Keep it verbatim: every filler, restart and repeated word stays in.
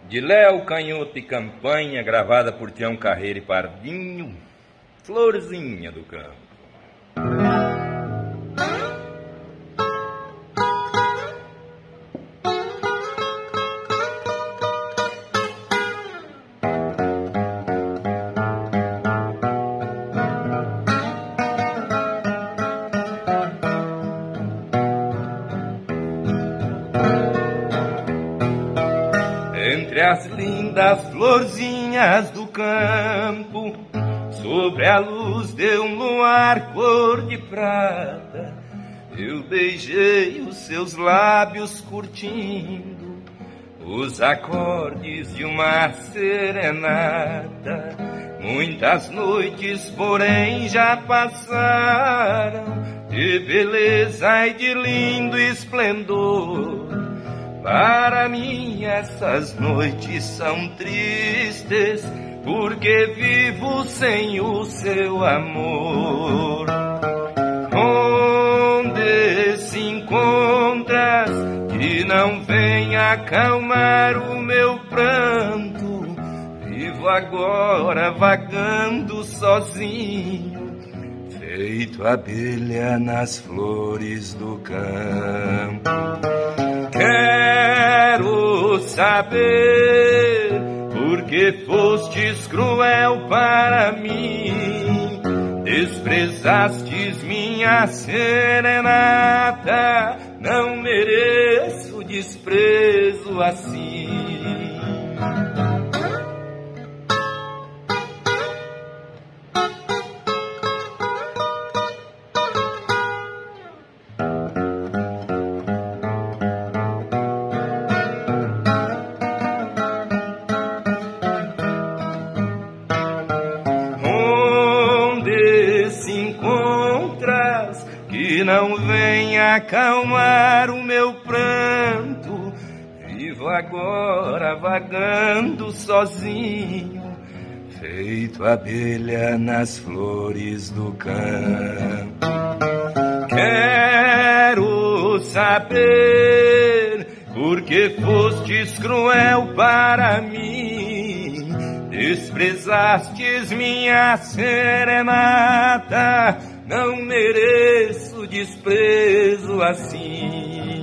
De Léo Canhoto e Campanha, gravada por Tião Carreiro e Pardinho, Florzinha do Campo. Entre as lindas florzinhas do campo, sobre a luz de um luar cor de prata, eu beijei os seus lábios curtindo os acordes de uma serenata. Muitas noites, porém, já passaram, de beleza e de lindo esplendor. Para mim essas noites são tristes, porque vivo sem o seu amor. Onde se encontras que não vem acalmar o meu pranto? Vivo agora vagando sozinho, feito abelha nas flores do campo. Quero saber por que fostes cruel para mim, desprezastes minha serenata, não mereço desprezo assim. Que não vem acalmar o meu pranto, vivo agora vagando sozinho, feito abelha nas flores do campo. Quero saber por que fostes cruel para mim, desprezastes minha serenata, não mereço desprezo assim.